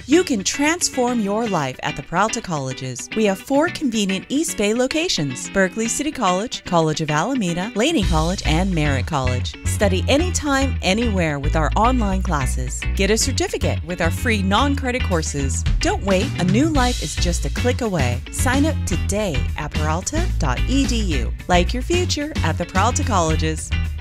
You can transform your life at the Peralta Colleges. We have 4 convenient East Bay locations: Berkeley City College, College of Alameda, Laney College, and Merritt College. Study anytime, anywhere with our online classes. Get a certificate with our free non-credit courses. Don't wait, a new life is just a click away. Sign up today at peralta.edu. Like your future at the Peralta Colleges.